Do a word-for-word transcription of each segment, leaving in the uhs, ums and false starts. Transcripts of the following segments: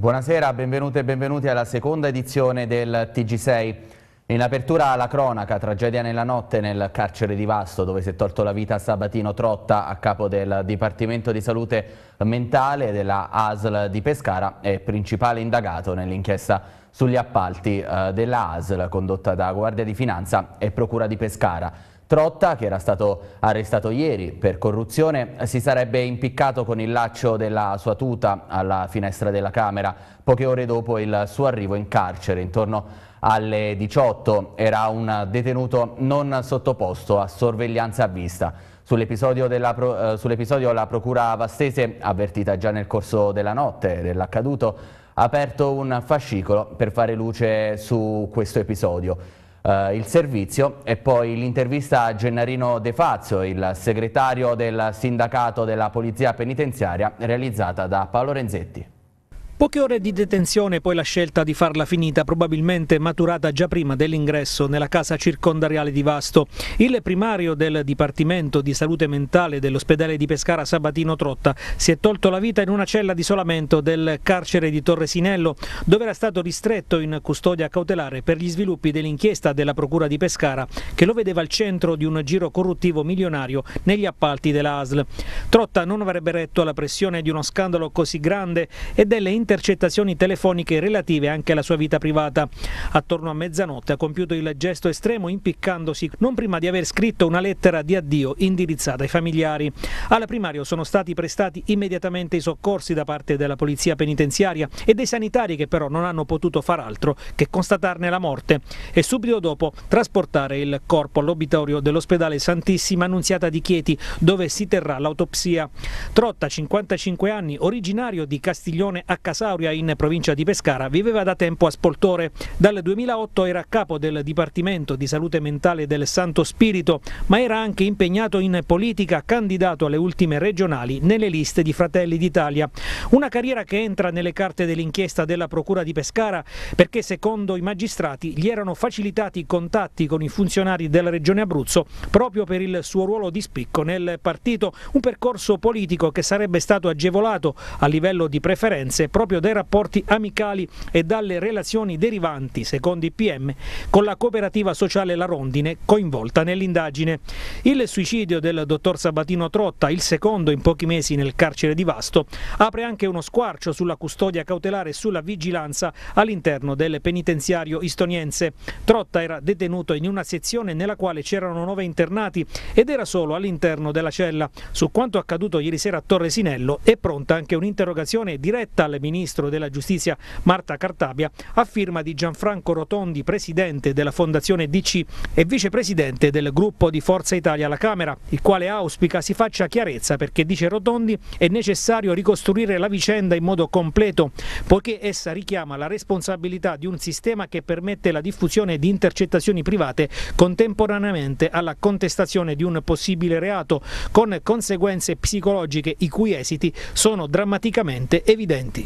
Buonasera, benvenute e benvenuti alla seconda edizione del T G sei. In apertura la cronaca, tragedia nella notte nel carcere di Vasto, dove si è tolto la vita Sabatino Trotta, a capo del Dipartimento di Salute Mentale della A S L di Pescara e principale indagato nell'inchiesta sugli appalti eh, della A S L condotta da Guardia di Finanza e Procura di Pescara. Trotta, che era stato arrestato ieri per corruzione, si sarebbe impiccato con il laccio della sua tuta alla finestra della Camera poche ore dopo il suo arrivo in carcere. Intorno alle diciotto era un detenuto non sottoposto a sorveglianza a vista. Sull'episodio eh, sull'episodio la Procura vastese, avvertita già nel corso della notte dell'accaduto, ha aperto un fascicolo per fare luce su questo episodio. Uh, il servizio e poi l'intervista a Gennarino De Fazio, il segretario del sindacato della Polizia Penitenziaria, realizzata da Paolo Renzetti. Poche ore di detenzione, poi la scelta di farla finita, probabilmente maturata già prima dell'ingresso nella casa circondariale di Vasto. Il primario del Dipartimento di Salute Mentale dell'ospedale di Pescara, Sabatino Trotta, si è tolto la vita in una cella di isolamento del carcere di Torresinello, dove era stato ristretto in custodia cautelare per gli sviluppi dell'inchiesta della Procura di Pescara, che lo vedeva al centro di un giro corruttivo milionario negli appalti della A S L. Trotta non avrebbe retto alla pressione di uno scandalo così grande e delle intercettazioni telefoniche relative anche alla sua vita privata. Attorno a mezzanotte ha compiuto il gesto estremo impiccandosi non prima di aver scritto una lettera di addio indirizzata ai familiari. Al primario sono stati prestati immediatamente i soccorsi da parte della polizia penitenziaria e dei sanitari, che però non hanno potuto far altro che constatarne la morte e subito dopo trasportare il corpo all'obitorio dell'ospedale Santissima Annunziata di Chieti, dove si terrà l'autopsia. Trotta, cinquantacinque anni, originario di Castiglione a Casauria in provincia di Pescara, viveva da tempo a Spoltore. Dal duemilaotto era a capo del Dipartimento di Salute Mentale del Santo Spirito, ma era anche impegnato in politica, candidato alle ultime regionali nelle liste di Fratelli d'Italia. Una carriera che entra nelle carte dell'inchiesta della Procura di Pescara perché, secondo i magistrati, gli erano facilitati i contatti con i funzionari della Regione Abruzzo proprio per il suo ruolo di spicco nel partito, un percorso politico che sarebbe stato agevolato a livello di preferenze proprio dai rapporti amicali e dalle relazioni derivanti, secondo i P M, con la cooperativa sociale La Rondine, coinvolta nell'indagine. Il suicidio del dottor Sabatino Trotta, il secondo in pochi mesi nel carcere di Vasto, apre anche uno squarcio sulla custodia cautelare e sulla vigilanza all'interno del penitenziario istoniense. Trotta era detenuto in una sezione nella quale c'erano nove internati ed era solo all'interno della cella. Su quanto accaduto ieri sera a Torresinello è pronta anche un'interrogazione diretta al ministro della Giustizia Marta Cartabia, a firma di Gianfranco Rotondi, presidente della Fondazione D C e vicepresidente del gruppo di Forza Italia alla Camera, il quale auspica si faccia chiarezza perché, dice Rotondi, è necessario ricostruire la vicenda in modo completo, poiché essa richiama la responsabilità di un sistema che permette la diffusione di intercettazioni private contemporaneamente alla contestazione di un possibile reato, con conseguenze psicologiche i cui esiti sono drammaticamente evidenti.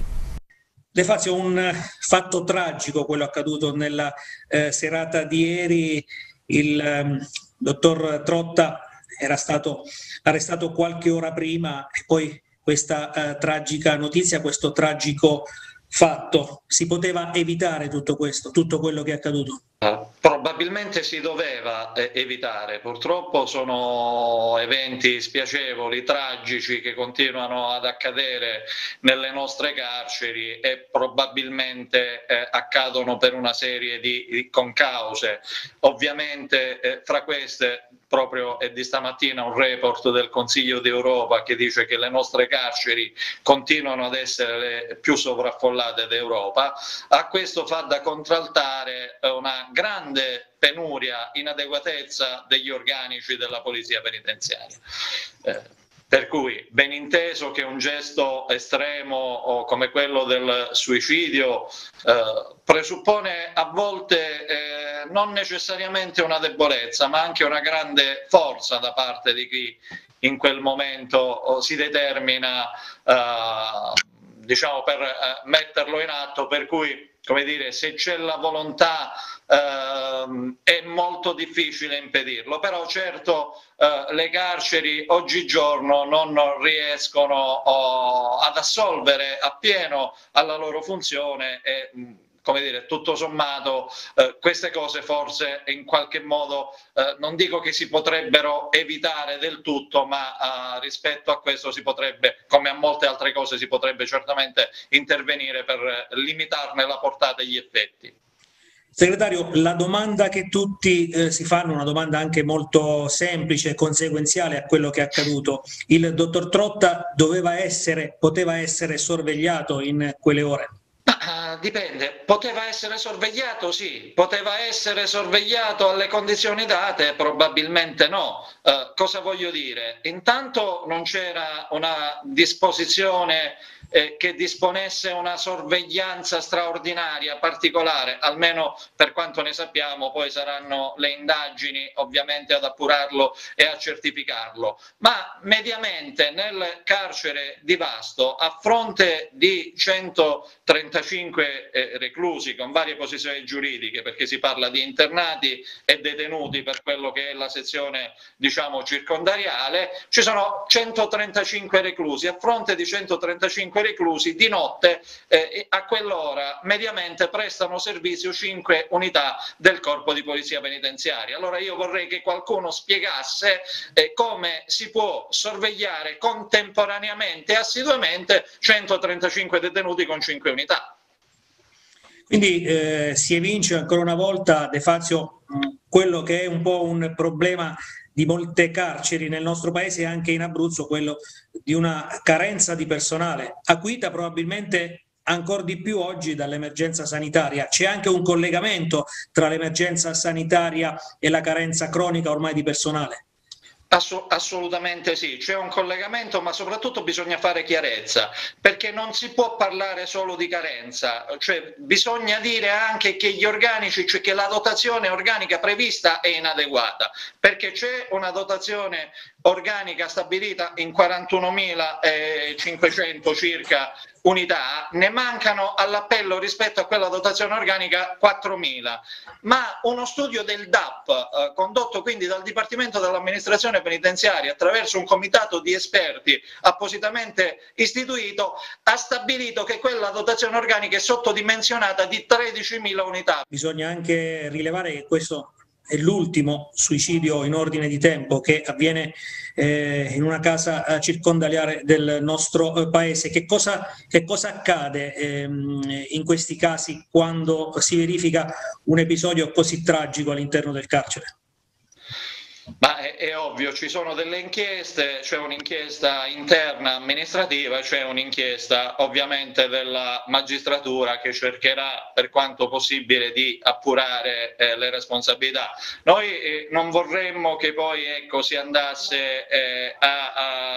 De Fazio, un fatto tragico quello accaduto nella eh, serata di ieri. Il um, dottor Trotta era stato arrestato qualche ora prima e poi questa uh, tragica notizia, questo tragico fatto. Si poteva evitare tutto questo, tutto quello che è accaduto? Uh, probabilmente si doveva eh, evitare. Purtroppo sono eventi spiacevoli, tragici, che continuano ad accadere nelle nostre carceri e probabilmente eh, accadono per una serie di, di concause. Ovviamente eh, fra queste proprio è di stamattina un report del Consiglio d'Europa che dice che le nostre carceri continuano ad essere le più sovraffollate d'Europa. A questo fa da contraltare una grande penuria, inadeguatezza degli organici della polizia penitenziaria. Eh, per cui ben inteso che un gesto estremo come quello del suicidio eh, presuppone a volte eh, non necessariamente una debolezza, ma anche una grande forza da parte di chi in quel momento oh, si determina eh, diciamo, per eh, metterlo in atto, per cui, come dire, se c'è la volontà ehm, è molto difficile impedirlo, però certo eh, le carceri oggigiorno non riescono oh, ad assolvere appieno alla loro funzione e, come dire, tutto sommato eh, queste cose forse in qualche modo eh, non dico che si potrebbero evitare del tutto, ma eh, rispetto a questo si potrebbe, come a molte altre cose, si potrebbe certamente intervenire per limitarne la portata e gli effetti. Segretario, la domanda che tutti eh, si fanno, una domanda anche molto semplice e conseguenziale a quello che è accaduto. Il dottor Trotta doveva essere, poteva essere sorvegliato in quelle ore? Ma, uh, dipende, poteva essere sorvegliato, sì, poteva essere sorvegliato alle condizioni date, probabilmente no. Uh, cosa voglio dire? Intanto non c'era una disposizione eh, che disponesse una sorveglianza straordinaria, particolare, almeno per quanto ne sappiamo, poi saranno le indagini ovviamente ad appurarlo e a certificarlo, ma mediamente nel carcere di Vasto, a fronte di centotrentacinque eh, reclusi con varie posizioni giuridiche, perché si parla di internati e detenuti per quello che è la sezione, diciamo, circondariale, ci sono centotrentacinque reclusi, a fronte di centotrentacinque reclusi di notte eh, a quell'ora mediamente prestano servizio cinque unità del corpo di polizia penitenziaria. Allora io vorrei che qualcuno spiegasse eh, come si può sorvegliare contemporaneamente e assiduamente centotrentacinque detenuti con cinque unità. Quindi eh, si evince ancora una volta, De Fazio, quello che è un po' un problema di molte carceri nel nostro paese e anche in Abruzzo, quello di una carenza di personale, acuita probabilmente ancora di più oggi dall'emergenza sanitaria. C'è anche un collegamento tra l'emergenza sanitaria e la carenza cronica ormai di personale? Assolutamente sì, c'è un collegamento, ma soprattutto bisogna fare chiarezza, perché non si può parlare solo di carenza, cioè bisogna dire anche che gli organici, cioè che la dotazione organica prevista è inadeguata, perché c'è una dotazione organica stabilita in quarantunomilacinquecento circa unità, ne mancano all'appello rispetto a quella dotazione organica quattromila, ma uno studio del D A P eh, condotto quindi dal Dipartimento dell'Amministrazione Penitenziaria attraverso un comitato di esperti appositamente istituito ha stabilito che quella dotazione organica è sottodimensionata di tredicimila unità. Bisogna anche rilevare che questo è l'ultimo suicidio in ordine di tempo che avviene eh, in una casa eh, circondariale del nostro eh, paese. Che cosa, che cosa accade ehm, in questi casi quando si verifica un episodio così tragico all'interno del carcere? Ma è, è ovvio, ci sono delle inchieste, c'è un'inchiesta interna amministrativa, c'è un'inchiesta ovviamente della magistratura che cercherà per quanto possibile di appurare eh, le responsabilità. Noi eh, non vorremmo che poi ecco, si andasse eh, a,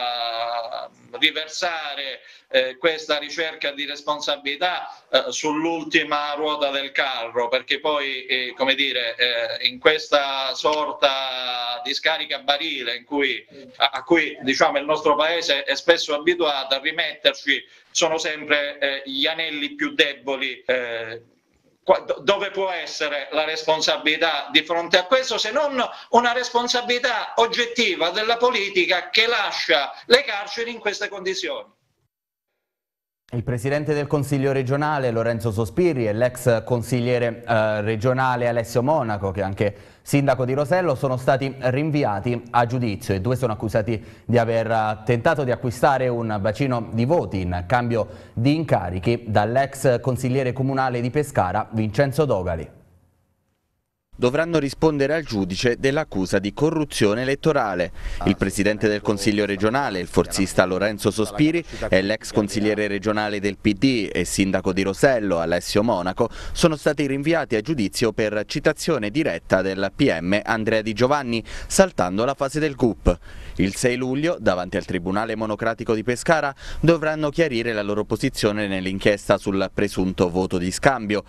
a riversare eh, questa ricerca di responsabilità eh, sull'ultima ruota del carro, perché poi eh, come dire, eh, in questa sorta di scarica barile in cui, a, a cui diciamo, il nostro paese è spesso abituato, a rimetterci sono sempre eh, gli anelli più deboli. Eh, dove può essere la responsabilità di fronte a questo, se non una responsabilità oggettiva della politica che lascia le carceri in queste condizioni? Il Presidente del Consiglio regionale Lorenzo Sospiri e l'ex consigliere eh, regionale Alessio Monaco, che è anche sindaco di Rosello, sono stati rinviati a giudizio. I due sono accusati di aver tentato di acquistare un bacino di voti in cambio di incarichi dall'ex consigliere comunale di Pescara Vincenzo Dogali. Dovranno rispondere al giudice dell'accusa di corruzione elettorale. Il Presidente del Consiglio regionale, il forzista Lorenzo Sospiri, e l'ex consigliere regionale del P D e sindaco di Rosello, Alessio Monaco, sono stati rinviati a giudizio per citazione diretta del P M Andrea Di Giovanni, saltando la fase del G U P. Il sei luglio, davanti al Tribunale Monocratico di Pescara, dovranno chiarire la loro posizione nell'inchiesta sul presunto voto di scambio.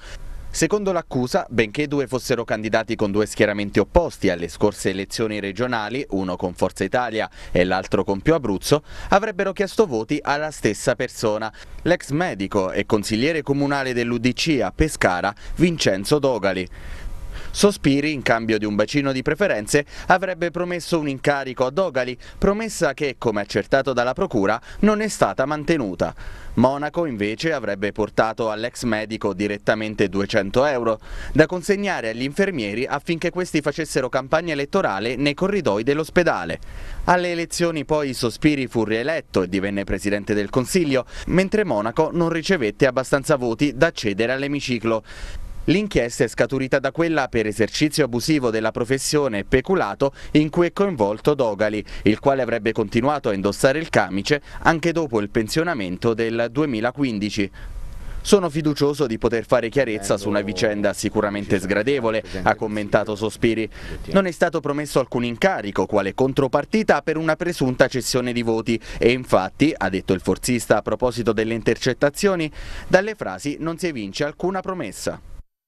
Secondo l'accusa, benché i due fossero candidati con due schieramenti opposti alle scorse elezioni regionali, uno con Forza Italia e l'altro con Più Abruzzo, avrebbero chiesto voti alla stessa persona, l'ex medico e consigliere comunale dell'U D C a Pescara, Vincenzo Dogali. Sospiri, in cambio di un bacino di preferenze, avrebbe promesso un incarico a Dogali, promessa che, come accertato dalla procura, non è stata mantenuta. Monaco invece avrebbe portato all'ex medico direttamente duecento euro, da consegnare agli infermieri affinché questi facessero campagna elettorale nei corridoi dell'ospedale. Alle elezioni poi Sospiri fu rieletto e divenne presidente del Consiglio, mentre Monaco non ricevette abbastanza voti da accedere all'emiciclo. L'inchiesta è scaturita da quella per esercizio abusivo della professione e peculato in cui è coinvolto Dogali, il quale avrebbe continuato a indossare il camice anche dopo il pensionamento del duemilaquindici. Sono fiducioso di poter fare chiarezza su una vicenda sicuramente sgradevole, ha commentato Sospiri. Non è stato promesso alcun incarico quale contropartita per una presunta cessione di voti e infatti, ha detto il forzista a proposito delle intercettazioni, dalle frasi non si evince alcuna promessa.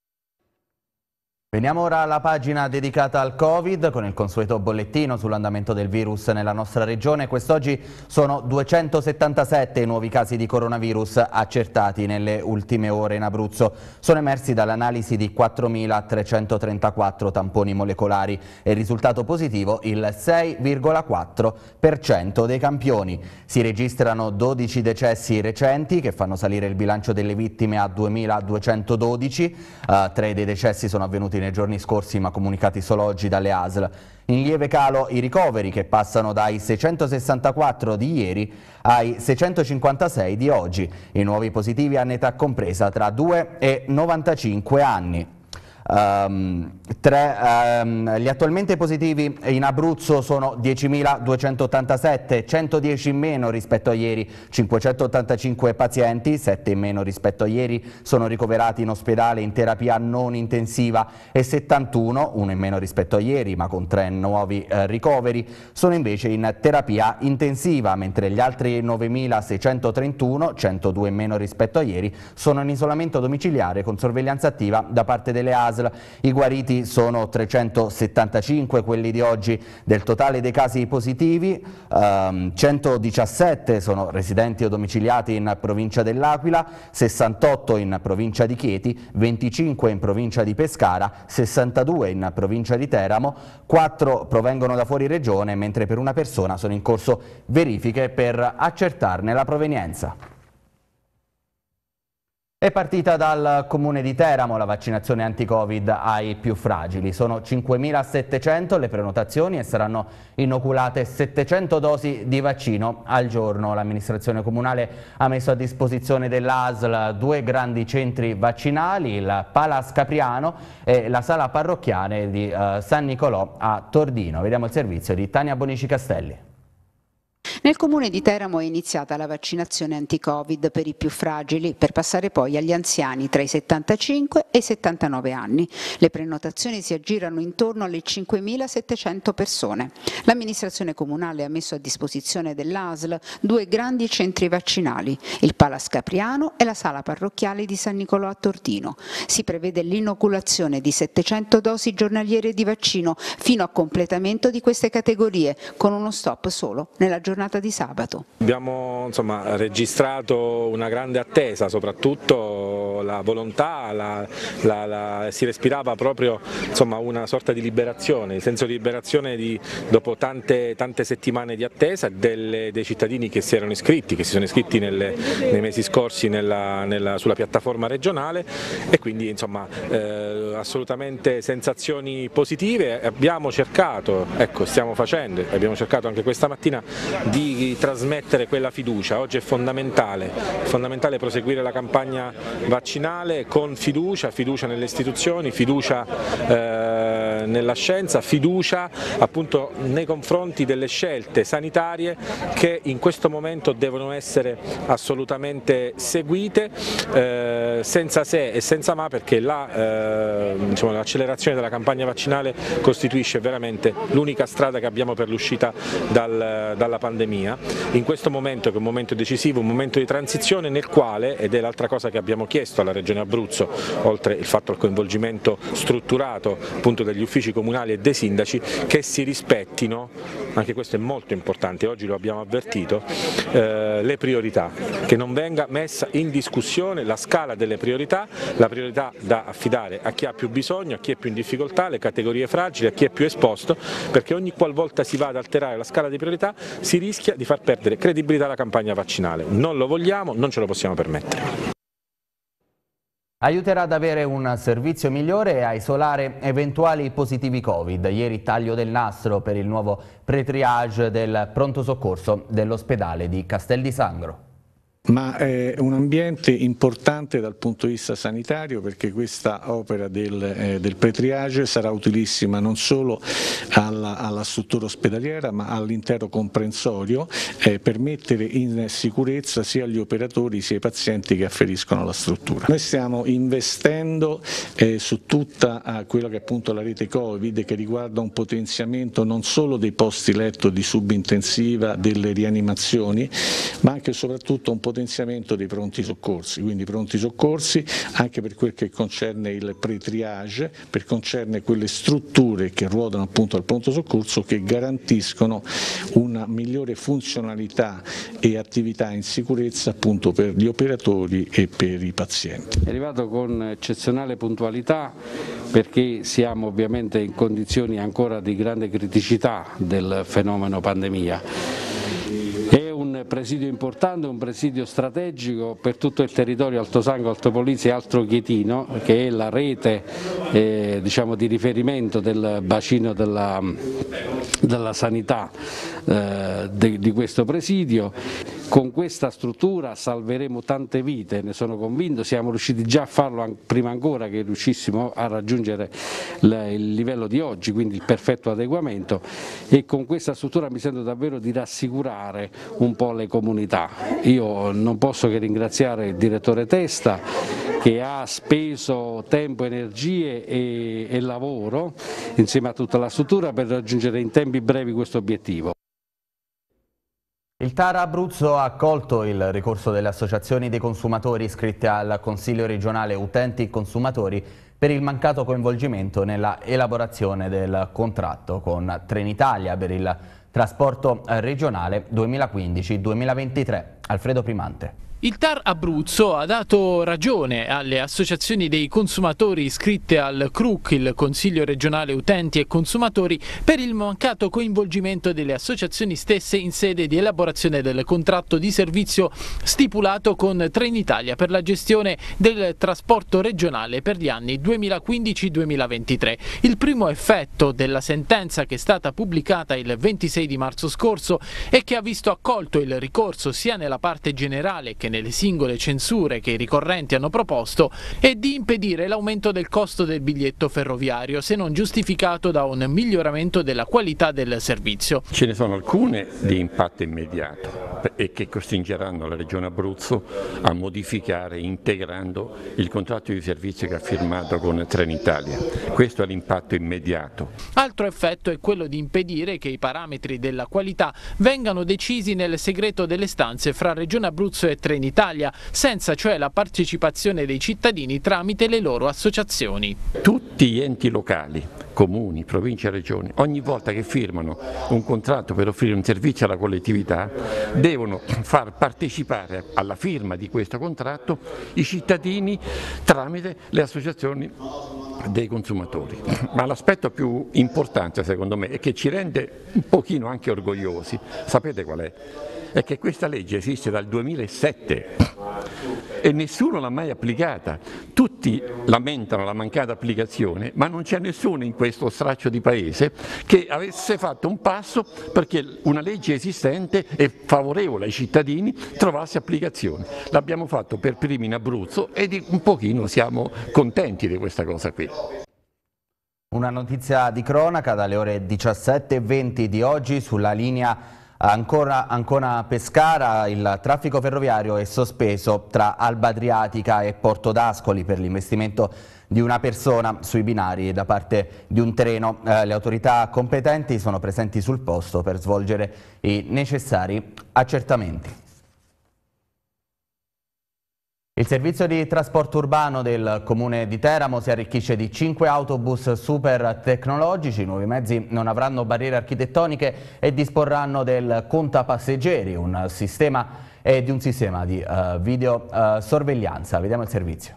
Veniamo ora alla pagina dedicata al Covid con il consueto bollettino sull'andamento del virus nella nostra regione. Quest'oggi sono duecentosettantasette i nuovi casi di coronavirus accertati nelle ultime ore in Abruzzo. Sono emersi dall'analisi di quattromilatrecentotrentaquattro tamponi molecolari e il risultato positivo il sei virgola quattro per cento dei campioni. Si registrano dodici decessi recenti che fanno salire il bilancio delle vittime a duemiladuecentododici. Uh, tre dei decessi sono avvenuti nei giorni scorsi ma comunicati solo oggi dalle A S L. In lieve calo i ricoveri che passano dai seicentosessantaquattro di ieri ai seicentocinquantasei di oggi. I nuovi positivi hanno età compresa tra due e novantacinque anni. Um, tre, um, gli attualmente positivi in Abruzzo sono diecimiladuecentottantasette, centodieci in meno rispetto a ieri, cinquecentottantacinque pazienti, sette in meno rispetto a ieri, sono ricoverati in ospedale in terapia non intensiva e settantuno, uno in meno rispetto a ieri ma con tre nuovi eh, ricoveri, sono invece in terapia intensiva, mentre gli altri novemilaseicentotrentuno, centodue in meno rispetto a ieri, sono in isolamento domiciliare con sorveglianza attiva da parte delle A S L. I guariti sono trecentosettantacinque, quelli di oggi. Del totale dei casi positivi, ehm, centodiciassette sono residenti o domiciliati in provincia dell'Aquila, sessantotto in provincia di Chieti, venticinque in provincia di Pescara, sessantadue in provincia di Teramo, quattro provengono da fuori regione, mentre per una persona sono in corso verifiche per accertarne la provenienza. È partita dal comune di Teramo la vaccinazione anti-Covid ai più fragili. Sono cinquemilasettecento le prenotazioni e saranno inoculate settecento dosi di vaccino al giorno. L'amministrazione comunale ha messo a disposizione dell'A S L due grandi centri vaccinali, il Palace Capriano e la sala parrocchiale di eh, San Nicolò a Tordino. Vediamo il servizio di Tania Bonici Castelli. Nel comune di Teramo è iniziata la vaccinazione anti-Covid per i più fragili, per passare poi agli anziani tra i settantacinque e i settantanove anni. Le prenotazioni si aggirano intorno alle cinquemilasettecento persone. L'amministrazione comunale ha messo a disposizione dell'A S L due grandi centri vaccinali, il Palace Capriano e la sala parrocchiale di San Nicolò a Tordino. Si prevede l'inoculazione di settecento dosi giornaliere di vaccino fino a completamento di queste categorie, con uno stop solo nella giornata di sabato. Abbiamo insomma, registrato una grande attesa, soprattutto la volontà, la, la, la, si respirava proprio insomma, una sorta di liberazione, il senso di liberazione di, dopo tante, tante settimane di attesa delle, dei cittadini che si erano iscritti, che si sono iscritti nelle, nei mesi scorsi nella, nella, sulla piattaforma regionale e quindi insomma, eh, assolutamente sensazioni positive. Abbiamo cercato, ecco stiamo facendo, abbiamo cercato anche questa mattina di di trasmettere quella fiducia. Oggi è fondamentale, è fondamentale proseguire la campagna vaccinale con fiducia, fiducia nelle istituzioni, fiducia eh, nella scienza, fiducia appunto nei confronti delle scelte sanitarie che in questo momento devono essere assolutamente seguite eh, senza se e senza ma, perché l'accelerazione eh, diciamo, l'accelerazione della campagna vaccinale costituisce veramente l'unica strada che abbiamo per l'uscita dal, dalla pandemia. In questo momento, che è un momento decisivo, un momento di transizione nel quale, ed è l'altra cosa che abbiamo chiesto chiesto alla Regione Abruzzo, oltre il fatto al coinvolgimento strutturato appunto degli uffici comunali e dei sindaci, che si rispettino, anche questo è molto importante, oggi lo abbiamo avvertito, eh, le priorità, che non venga messa in discussione la scala delle priorità, la priorità da affidare a chi ha più bisogno, a chi è più in difficoltà, alle categorie fragili, a chi è più esposto, perché ogni qualvolta si va ad alterare la scala di priorità si rischia di far perdere credibilità alla campagna vaccinale. Non lo vogliamo, non ce lo possiamo permettere. Aiuterà ad avere un servizio migliore e a isolare eventuali positivi Covid. Ieri taglio del nastro per il nuovo pre-triage del pronto soccorso dell'ospedale di Castel di Sangro. Ma è un ambiente importante dal punto di vista sanitario, perché questa opera del, eh, del pre-triage sarà utilissima non solo alla, alla struttura ospedaliera ma all'intero comprensorio, eh, per mettere in sicurezza sia gli operatori sia i pazienti che afferiscono alla struttura. Noi stiamo investendo eh, su tutta eh, quella che è appunto la rete Covid, che riguarda un potenziamento non solo dei posti letto di subintensiva, delle rianimazioni, ma anche e soprattutto un potenziamento potenziamento dei pronti soccorsi, quindi pronti soccorsi anche per quel che concerne il pre-triage, per concerne quelle strutture che ruotano appunto al pronto soccorso, che garantiscono una migliore funzionalità e attività in sicurezza appunto per gli operatori e per i pazienti. È arrivato con eccezionale puntualità, perché siamo ovviamente in condizioni ancora di grande criticità del fenomeno pandemia. È un presidio importante, un presidio strategico per tutto il territorio Alto Sangro, Alto Polise e Alto Chietino, che è la rete eh, diciamo, di riferimento del bacino della, della sanità eh, de, di questo presidio. Con questa struttura salveremo tante vite, ne sono convinto, siamo riusciti già a farlo prima ancora che riuscissimo a raggiungere il livello di oggi, quindi il perfetto adeguamento, e con questa struttura mi sento davvero di rassicurare un po' le comunità. Io non posso che ringraziare il direttore Testa, che ha speso tempo, energie e, e lavoro insieme a tutta la struttura per raggiungere in tempi brevi questo obiettivo. Il T A R Abruzzo ha accolto il ricorso delle associazioni dei consumatori iscritte al Consiglio regionale Utenti e Consumatori per il mancato coinvolgimento nella elaborazione del contratto con Trenitalia per il trasporto regionale duemilaquindici duemilaventitré. Alfredo Primante. Il T A R Abruzzo ha dato ragione alle associazioni dei consumatori iscritte al C R U C, il Consiglio regionale Utenti e Consumatori, per il mancato coinvolgimento delle associazioni stesse in sede di elaborazione del contratto di servizio stipulato con Trenitalia per la gestione del trasporto regionale per gli anni duemilaquindici duemilaventitré. Il primo effetto della sentenza, che è stata pubblicata il ventisei di marzo scorso e che ha visto accolto il ricorso sia nella parte generale che nelle singole censure che i ricorrenti hanno proposto, è di impedire l'aumento del costo del biglietto ferroviario se non giustificato da un miglioramento della qualità del servizio. Ce ne sono alcune di impatto immediato e che costringeranno la Regione Abruzzo a modificare integrando il contratto di servizio che ha firmato con Trenitalia. Questo è l'impatto immediato. Altro effetto è quello di impedire che i parametri della qualità vengano decisi nel segreto delle stanze fra Regione Abruzzo e Trenitalia, senza cioè la partecipazione dei cittadini tramite le loro associazioni. Tutti gli enti locali, comuni, province e regioni, ogni volta che firmano un contratto per offrire un servizio alla collettività, devono far partecipare alla firma di questo contratto i cittadini tramite le associazioni dei consumatori. Ma l'aspetto più importante secondo me, e che ci rende un pochino anche orgogliosi, sapete qual è? È che questa legge esiste dal duemilasette e nessuno l'ha mai applicata. Tutti lamentano la mancata applicazione, ma non c'è nessuno in questo straccio di paese che avesse fatto un passo perché una legge esistente e favorevole ai cittadini trovasse applicazione. L'abbiamo fatto per primi in Abruzzo e un pochino siamo contenti di questa cosa qui. Una notizia di cronaca dalle ore diciassette e venti di oggi sulla linea Ancona, Ancona-Pescara. Il traffico ferroviario è sospeso tra Alba Adriatica e Porto d'Ascoli per l'investimento di una persona sui binari da parte di un treno. Eh, le autorità competenti sono presenti sul posto per svolgere i necessari accertamenti. Il servizio di trasporto urbano del Comune di Teramo si arricchisce di cinque autobus super tecnologici. I nuovi mezzi non avranno barriere architettoniche e disporranno del contapasseggeri, un sistema e di un sistema di uh, videosorveglianza. Uh, Vediamo il servizio.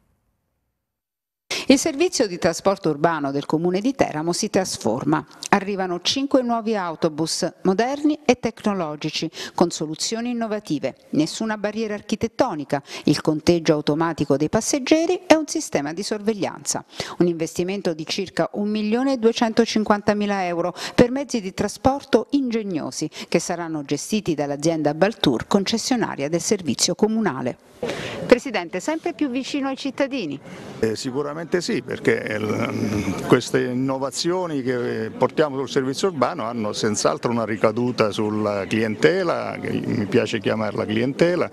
Il servizio di trasporto urbano del Comune di Teramo si trasforma. Arrivano cinque nuovi autobus moderni e tecnologici con soluzioni innovative, nessuna barriera architettonica, il conteggio automatico dei passeggeri e un sistema di sorveglianza. Un investimento di circa un milione duecentocinquantamila euro per mezzi di trasporto ingegnosi che saranno gestiti dall'azienda Baltour, concessionaria del servizio comunale. Presidente, sempre più vicino ai cittadini? Eh, sicuramente sì, perché il, queste innovazioni che portiamo sul servizio urbano hanno senz'altro una ricaduta sulla clientela, che mi piace chiamarla clientela,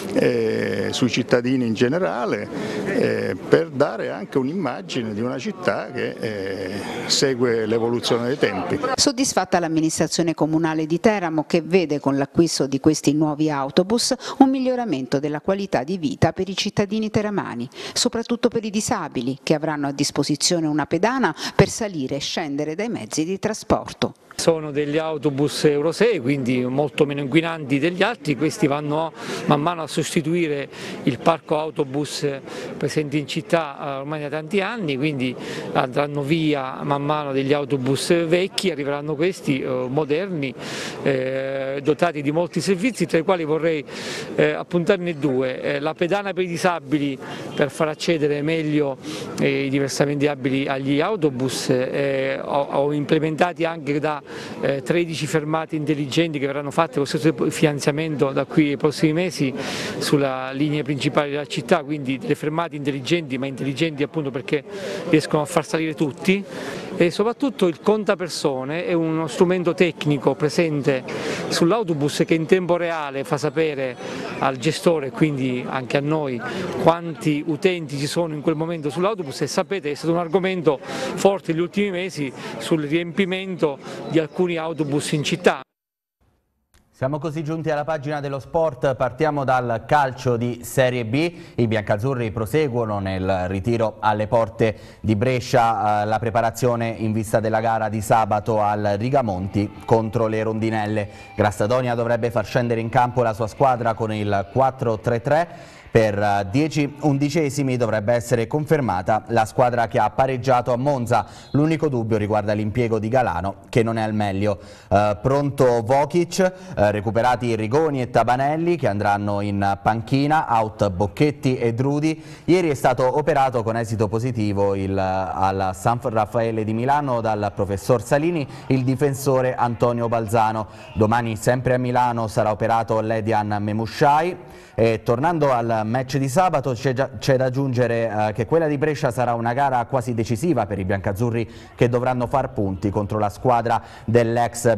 eh, sui cittadini in generale, eh, per dare anche un'immagine di una città che eh, segue l'evoluzione dei tempi. Soddisfatta l'amministrazione comunale di Teramo, che vede con l'acquisto di questi nuovi autobus un miglioramento della qualità di vita per i cittadini teramani, soprattutto per i disabili che avranno a disposizione una pedana per salire e scendere dai mezzi di trasporto. Sono degli autobus Euro sei, quindi molto meno inquinanti degli altri. Questi vanno man mano a sostituire il parco autobus presente in città ormai da tanti anni, quindi andranno via man mano degli autobus vecchi, arriveranno questi eh, moderni, eh, dotati di molti servizi, tra i quali vorrei eh, appuntarne due. Eh, la pedana per i disabili per far accedere meglio eh, i diversamente abili agli autobus, eh, ho, ho implementati anche da Eh, tredici fermate intelligenti che verranno fatte con stesso finanziamento da qui ai prossimi mesi sulla linea principale della città, quindi delle fermate intelligenti, ma intelligenti appunto perché riescono a far salire tutti, e soprattutto il contapersone è uno strumento tecnico presente sull'autobus che in tempo reale fa sapere al gestore, quindi anche a noi, quanti utenti ci sono in quel momento sull'autobus, e sapete è stato un argomento forte negli ultimi mesi sul riempimento di alcuni autobus in città. Siamo così giunti alla pagina dello sport, partiamo dal calcio di Serie B. I biancazzurri proseguono nel ritiro alle porte di Brescia, eh, la preparazione in vista della gara di sabato al Rigamonti contro le Rondinelle. Grassadonia dovrebbe far scendere in campo la sua squadra con il quattro tre tre. Per dieci undicesimi dovrebbe essere confermata la squadra che ha pareggiato a Monza. L'unico dubbio riguarda l'impiego di Galano, che non è al meglio. Eh, pronto Vokic, eh, recuperati Rigoni e Tabanelli che andranno in panchina, out Bocchetti e Drudi. Ieri è stato operato con esito positivo il, al San Raffaele di Milano dal professor Salini il difensore Antonio Balzano. Domani sempre a Milano sarà operato Ledian Memushai. E tornando al match di sabato, c'è da aggiungere eh, che quella di Brescia sarà una gara quasi decisiva per i biancazzurri, che dovranno far punti contro la squadra dell'ex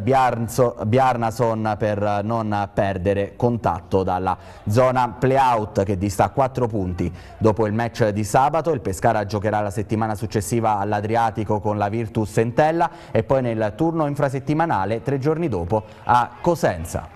Bjarnason per non perdere contatto dalla zona play-out, che dista quattro punti. Dopo il match di sabato il Pescara giocherà la settimana successiva all'Adriatico con la Virtus Entella e poi nel turno infrasettimanale tre giorni dopo a Cosenza.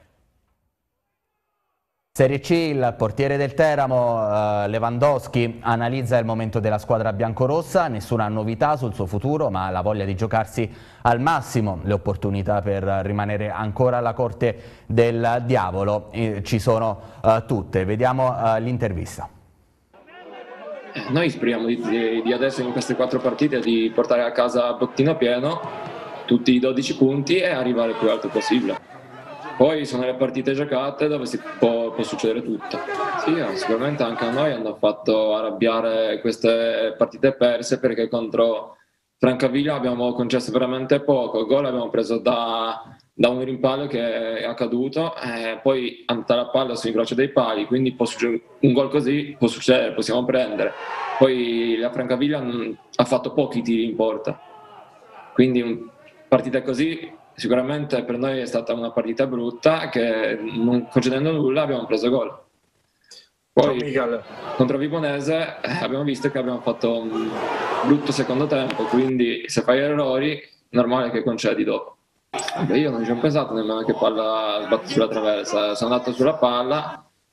Serie C, il portiere del Teramo, eh, Lewandowski, analizza il momento della squadra biancorossa, nessuna novità sul suo futuro, ma la voglia di giocarsi al massimo le opportunità per rimanere ancora alla corte del diavolo. Eh, ci sono eh, tutte. Vediamo eh, l'intervista. Noi speriamo di, di adesso in queste quattro partite di portare a casa bottino pieno, tutti i dodici punti e arrivare il più alto possibile. Poi sono le partite giocate dove si può, può succedere tutto. Sì, sicuramente anche a noi hanno fatto arrabbiare queste partite perse, perché contro Francavilla abbiamo concesso veramente poco. Il gol abbiamo preso da, da un rimpallo che è accaduto, e poi andata la palla sull'incrocio dei pali, quindi può un gol così può succedere, possiamo prendere. Poi la Francavilla ha fatto pochi tiri in porta, quindi partite così sicuramente per noi è stata una partita brutta, che non concedendo nulla abbiamo preso gol. Poi contro Vibonese abbiamo visto che abbiamo fatto un brutto secondo tempo, quindi se fai errori è normale che concedi dopo. Beh, io non ci ho pensato nemmeno che palla sbatte sulla traversa, sono andato sulla palla,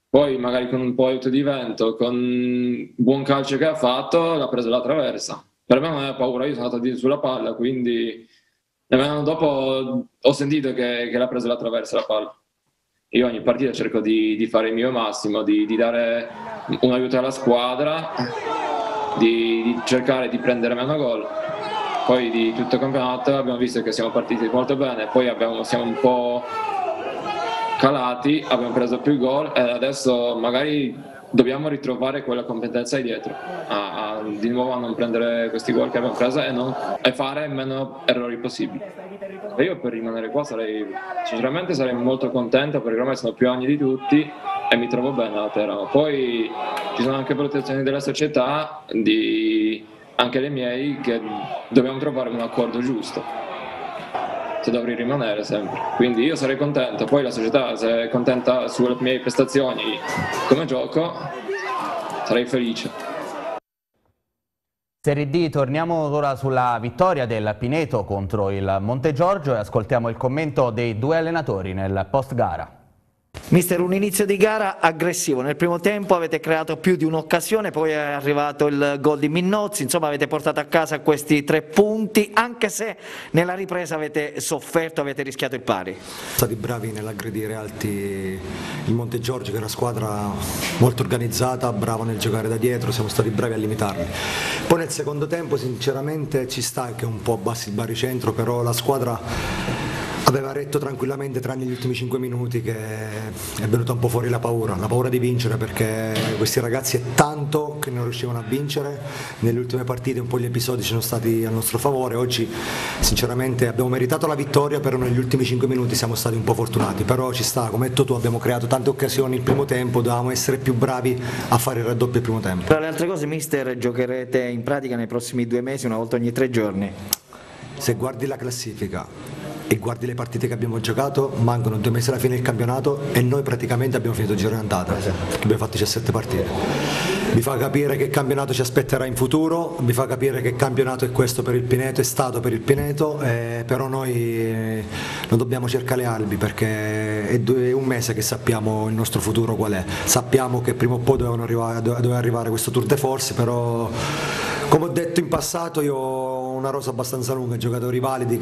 Poi magari con un po' di aiuto di vento, con il buon calcio che ha fatto, l'ha presa la traversa. Per me non aveva paura, io sono andato dietro sulla palla, quindi nemmeno dopo ho sentito che, che l'ha presa la traversa la palla. Io ogni partita cerco di, di fare il mio massimo, di, di dare un aiuto alla squadra, di, di cercare di prendere meno gol. Poi di tutto il campionato abbiamo visto che siamo partiti molto bene, poi abbiamo, siamo un po' calati, abbiamo preso più gol e adesso magari dobbiamo ritrovare quella competenza di dietro, a, a, di nuovo a non prendere questi gol che abbiamo preso e, non, e fare meno errori possibili. E io per rimanere qua sarei, sinceramente sarei molto contento perché ormai sono più anni di tutti e mi trovo bene a Teramo. Poi ci sono anche protezioni della società, di, anche le miei, che dobbiamo trovare un accordo giusto. Se dovrei rimanere sempre, quindi io sarei contento, poi la società se è contenta sulle mie prestazioni come gioco sarei felice. Serie D, torniamo ora sulla vittoria del Pineto contro il Montegiorgio e ascoltiamo il commento dei due allenatori nel post gara. Mister, un inizio di gara aggressivo, nel primo tempo avete creato più di un'occasione, poi è arrivato il gol di Minnozzi, insomma avete portato a casa questi tre punti, anche se nella ripresa avete sofferto, avete rischiato il pari. Siamo stati bravi nell'aggredire alti il Montegiorgio, che è una squadra molto organizzata, brava nel giocare da dietro, siamo stati bravi a limitarli. Poi nel secondo tempo sinceramente ci sta che un po' abbassi il baricentro, però la squadra aveva retto tranquillamente tranne gli ultimi cinque minuti, che è venuta un po' fuori la paura, la paura di vincere, perché questi ragazzi è tanto che non riuscivano a vincere. Nelle ultime partite un po' gli episodi sono stati a nostro favore, oggi sinceramente abbiamo meritato la vittoria, però negli ultimi cinque minuti siamo stati un po' fortunati, però ci sta, come hai detto tu, abbiamo creato tante occasioni il primo tempo, dovevamo essere più bravi a fare il raddoppio il primo tempo. Tra le altre cose, mister, giocherete in pratica nei prossimi due mesi, una volta ogni tre giorni. Se guardi la classifica e guardi le partite che abbiamo giocato, mancano due mesi alla fine del campionato e noi praticamente abbiamo finito il giro in andata, abbiamo fatto diciassette partite. Mi fa capire che campionato ci aspetterà in futuro, mi fa capire che campionato è questo per il Pineto, è stato per il Pineto, eh, però noi eh, non dobbiamo cercare le alibi, perché è, due, è un mese che sappiamo il nostro futuro qual è, sappiamo che prima o poi dovevano arrivare, doveva arrivare questo Tour de Force, però come ho detto in passato io ho una rosa abbastanza lunga, giocatori validi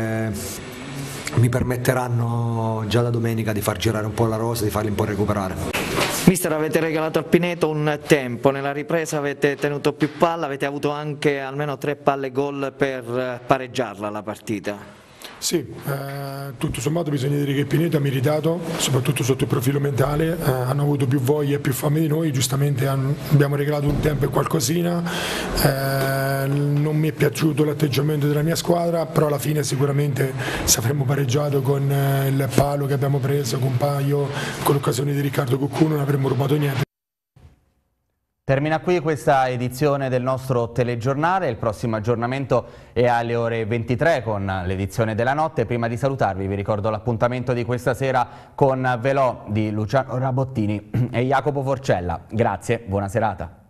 che mi permetteranno già da domenica di far girare un po' la rosa, di farli un po' recuperare. Mister, avete regalato al Pineto un tempo, nella ripresa avete tenuto più palla, avete avuto anche almeno tre palle gol per pareggiarla la partita. Sì, eh, tutto sommato bisogna dire che il Pineto ha meritato, soprattutto sotto il profilo mentale, eh, hanno avuto più voglia e più fame di noi, giustamente hanno, abbiamo regalato un tempo e qualcosina, eh, non mi è piaciuto l'atteggiamento della mia squadra, però alla fine sicuramente se avremmo pareggiato con eh, il palo che abbiamo preso, con Paio, con l'occasione di Riccardo Cuccù, non avremmo rubato niente. Termina qui questa edizione del nostro telegiornale, il prossimo aggiornamento è alle ore ventitré con l'edizione della notte. Prima di salutarvi vi ricordo l'appuntamento di questa sera con Velò di Luciano Rabottini e Jacopo Forcella. Grazie, buona serata.